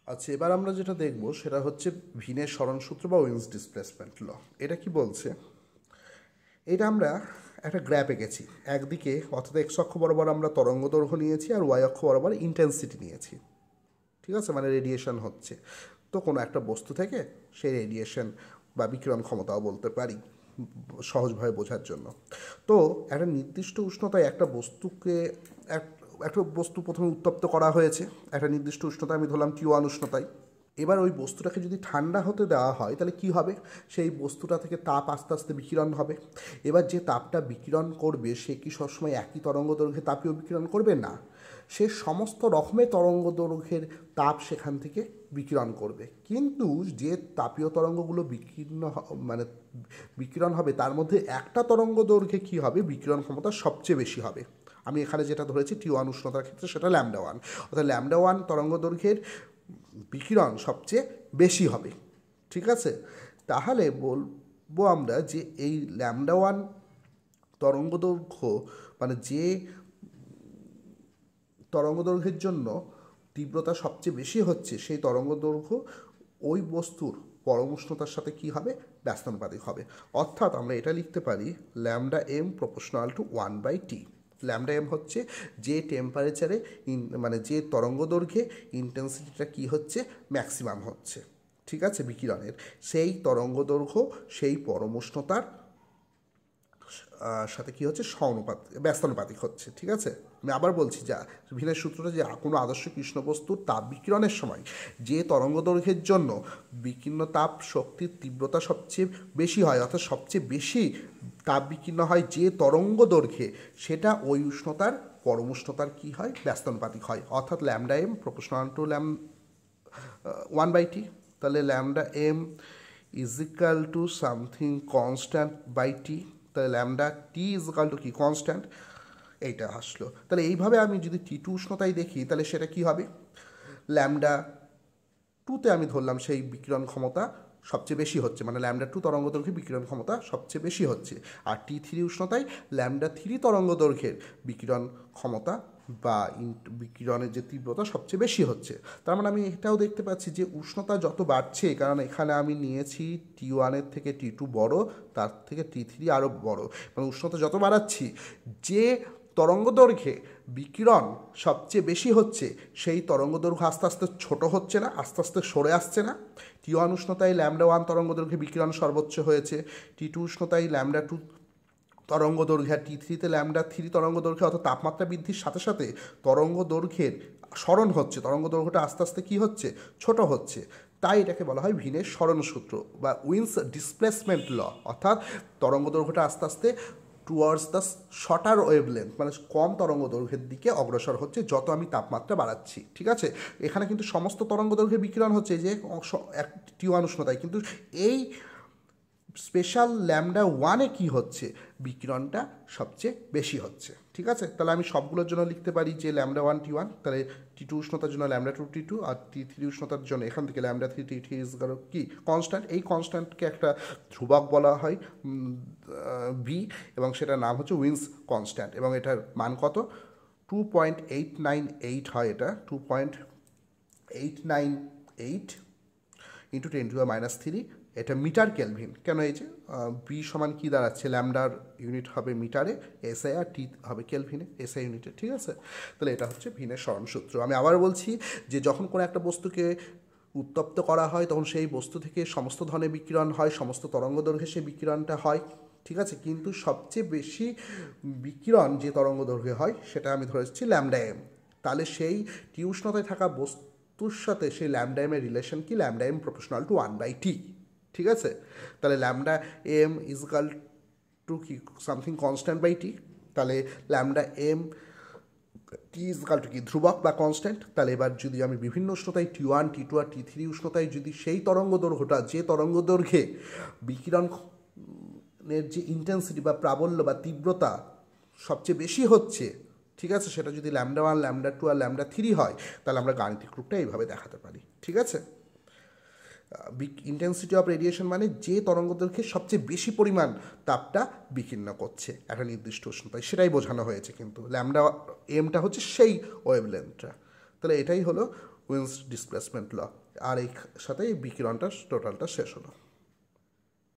আচ্ছা, এবার আমরা যেটা দেখব সেটা হচ্ছে ভিনের সরণসূত্র বা উইন্স ডিসপ্লেসমেন্ট ল। এটা কি বলছে? এটা আমরা একটা গ্র্যাফ এঁকেছি। একদিকে অর্থাৎ এক্স অক্ষ বরাবর আমরা তরঙ্গ দৈর্ঘ্য নিয়েছি আর ওয়াই অক্ষ বরাবর ইন্টেন্সিটি নিয়েছি। ঠিক আছে, মানে রেডিয়েশন হচ্ছে। তো কোনো একটা বস্তু থেকে সেই রেডিয়েশন বা বিকিরণ ক্ষমতাও বলতে পারি সহজভাবে বোঝার জন্য। তো একটা নির্দিষ্ট উষ্ণতায় একটা বস্তুকে একটা বস্তু প্রথমে উত্তপ্ত করা হয়েছে একটা নির্দিষ্ট উষ্ণতায়, আমি ধরলাম T1 উষ্ণতায়। এবার ওই বস্তুটাকে যদি ঠান্ডা হতে দেওয়া হয় তাহলে কি হবে? সেই বস্তুটা থেকে তাপ আস্তে আস্তে বিকিরণ হবে। এবার যে তাপটা বিকিরণ করবে সে কি সবসময় একই তরঙ্গ দৈর্ঘ্যে তাপীয় বিকিরণ করবে? না, সে সমস্ত রকমের তরঙ্গ দৈর্ঘ্যের তাপ সেখান থেকে বিকিরণ করবে। কিন্তু যে তাপীয় তরঙ্গগুলো মানে বিকিরণ হবে তার মধ্যে একটা তরঙ্গ দৈর্ঘ্যে কী হবে, বিকিরণ ক্ষমতা সবচেয়ে বেশি হবে। আমি এখানে যেটা ধরেছি T1 উষ্ণতার ক্ষেত্রে সেটা λ1, অর্থাৎ λ1 তরঙ্গ দৈর্ঘ্যের বিকিরণ সবচেয়ে বেশি হবে। ঠিক আছে, তাহলে বলবো আমরা যে এই λ1 তরঙ্গ দৈর্ঘ্য, মানে যে তরঙ্গ দৈর্ঘ্যের জন্য তীব্রতা সবচেয়ে বেশি হচ্ছে সেই তরঙ্গ দৈর্ঘ্য ওই বস্তুর পরম উষ্ণতার সাথে কী হবে, ব্যস্তানুপাতিক হবে। অর্থাৎ আমরা এটা লিখতে পারি λm proportional to 1/t। λm হচ্ছে যে টেম্পারেচারে মানে যে তরঙ্গ দৈর্ঘ্যে ইন্টেন্সিটিটা কী হচ্ছে, ম্যাক্সিমাম হচ্ছে। ঠিক আছে, বিকিরণের সেই তরঙ্গ দৈর্ঘ্য সেই পরম উষ্ণতার সাথে কী হচ্ছে, ব্যস্তানুপাতিক হচ্ছে। ঠিক আছে, আমি আবার বলছি যা ভিনের সূত্রটা, যে কোনো আদর্শ কৃষ্ণ বস্তুর তাপ বিকিরণের সময় যে তরঙ্গ দৈর্ঘ্যের জন্য বিকীর্ণ তাপ শক্তির তীব্রতা সবচেয়ে বেশি হয়, অর্থাৎ সবচেয়ে বেশি তাপ বিকীর্ণ হয় যে তরঙ্গ দৈর্ঘ্যে, সেটা ওই উষ্ণতার পরম উষ্ণতার কী হয়, ব্যস্তানুপাতিক হয়। অর্থাৎ λm প্রপোর্শনাল টু 1/t। তাহলে λm is equal to something constant by t. তাহলে λt ইজ ইকাল টু কি, কনস্ট্যান্ট। এইটা আসলো। তাহলে এইভাবে আমি যদি T2 উষ্ণতায় দেখি তাহলে সেটা কি হবে, λ2তে আমি ধরলাম সেই বিকিরণ ক্ষমতা সবচেয়ে বেশি হচ্ছে, মানে λ2 তরঙ্গ দৈর্ঘ্যের বিকিরণ ক্ষমতা সবচেয়ে বেশি হচ্ছে। আর T3 উষ্ণতায় λ3 তরঙ্গ দৈর্ঘ্যের বিকিরণ ক্ষমতা বা বিকিরণের যে তীব্রতা সবচেয়ে বেশি হচ্ছে। তার মানে আমি এটাও দেখতে পাচ্ছি যে উষ্ণতা যত বাড়ছে, কারণ এখানে আমি নিয়েছি T1 থেকে T2 বড়, তার থেকে T3 আরও বড়, মানে উষ্ণতা যত বাড়াচ্ছি যে তরঙ্গ দৈর্ঘ্যে বিকিরণ সবচেয়ে বেশি হচ্ছে সেই তরঙ্গ দৈর্ঘ্য আস্তে আস্তে ছোট হচ্ছে না, আস্তে আস্তে সরে আসছে না। T1 উষ্ণতায় λ1 তরঙ্গ দৈর্ঘ্যে বিকিরণ সর্বোচ্চ হয়েছে, T2 উষ্ণতায় λ2 তরঙ্গ দৈর্ঘ্য, T3তে λ3 তরঙ্গ দৈর্ঘ্য, অর্থাৎ তাপমাত্রা বৃদ্ধির সাথে সাথে তরঙ্গ দৈর্ঘ্যের স্মরণ হচ্ছে, তরঙ্গ দৈর্ঘ্যটা আস্তে আস্তে কী হচ্ছে, ছোট হচ্ছে। তাই এটাকে বলা হয় ভিনের স্মরণ সূত্র বা উইন্স ডিসপ্লেসমেন্ট ল। অর্থাৎ তরঙ্গ দৈর্ঘ্যটা আস্তে আস্তে টুয়ার্ডস দ্য শর্টার ওয়েভলেন্থ, মানে কম তরঙ্গ দৈর্ঘ্যের দিকে অগ্রসর হচ্ছে যত আমি তাপমাত্রা বাড়াচ্ছি। ঠিক আছে, এখানে কিন্তু সমস্ত তরঙ্গ দৈর্ঘ্যের বিকিরণ হচ্ছে যে T1 উষ্ণতায়, কিন্তু এই স্পেশাল λ1-এ কী হচ্ছে, বিকিরণটা সবচেয়ে বেশি হচ্ছে। ঠিক আছে, তাহলে আমি সবগুলোর জন্য লিখতে পারি যে λ1 T1, তাহলে T2 উষ্ণতার জন্য λ2 T2, আর T3 উষ্ণতার জন্য এখান থেকে λ3 T3 ইজ কি, কনস্ট্যান্ট। এই কনস্ট্যান্টকে একটা ধ্রুবক বলা হয় বি, এবং সেটার নাম হচ্ছে উইন্স কনস্ট্যান্ট, এবং এটার মান কত, 2.898 হয়। এটা 2.898 ইন্টু 10⁻³ এটা মিটার কেলভিন। কেন, এই যে বি সমান কী দাঁড়াচ্ছে, ল্যামডার ইউনিট হবে মিটারে, এসআই আর টি হবে কেলভিনে, এসআই ইউনিটে। ঠিক আছে, তাহলে এটা হচ্ছে ভিনের স্মরণ সূত্র। আমি আবার বলছি যে যখন কোনো একটা বস্তুকে উত্তপ্ত করা হয় তখন সেই বস্তু থেকে সমস্ত ধরনের বিকিরণ হয়, সমস্ত তরঙ্গ দৈর্ঘ্যে সেই বিকিরণটা হয়। ঠিক আছে, কিন্তু সবচেয়ে বেশি বিকিরণ যে তরঙ্গ দৈর্ঘ্যে হয় সেটা আমি ধরেছি λm। তাহলে সেই টি উষ্ণতায় থাকা বস্তুর সাথে সেই λm এর রিলেশন কি, λm প্রপোর্শনাল টু 1/t। ঠিক আছে, তাহলে λm ইজ ইকাল টু কি, সামথিং কনস্ট্যান্ট বাই টি। তাহলে λm T is equal to কি, ধ্রুবক বা কনস্ট্যান্ট। তাহলে এবার যদি আমি বিভিন্ন উষ্ণতায় T1 T2 আর T3 উষ্ণতায় যদি সেই তরঙ্গ দৈর্ঘ্যটা, যে তরঙ্গ দৈর্ঘ্যে বিকিরণের যে ইন্টেন্সিটি বা প্রাবল্য বা তীব্রতা সবচেয়ে বেশি হচ্ছে, ঠিক আছে, সেটা যদি λ1 λ2 আর λ3 হয়, তাহলে আমরা গাণিতিক রূপটা এইভাবে দেখাতে পারি। ঠিক আছে, ইন্টেন্সিটি অফ রেডিয়েশন মানে যে তরঙ্গ দৈর্ঘ্যে সবচেয়ে বেশি পরিমাণ তাপটা বিকীর্ণ করছে একটা নির্দিষ্ট উষ্ণতায়, সেটাই বোঝানো হয়েছে। কিন্তু λmটা হচ্ছে সেই ওয়েভলেন্থটা। তাহলে এটাই হলো উইন্স ডিসপ্লেসমেন্ট ল। আর এই সাথে এই বিকিরণটা টোটালটা শেষ হলো।